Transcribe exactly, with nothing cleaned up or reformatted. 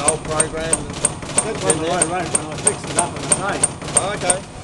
whole program? That's on the way around when I fixed it up on the day. Oh, okay.